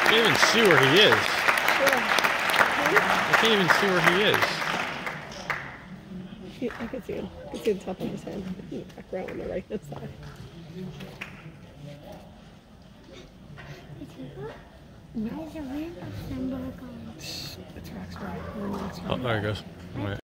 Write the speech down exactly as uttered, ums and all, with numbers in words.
can't even see where he is. Yeah. I can't even see where he is. I can see him. I can see the top of his head. Back around on the right hand side. There's a random symbol going. It's rocks right. Oh, there he goes. Wait.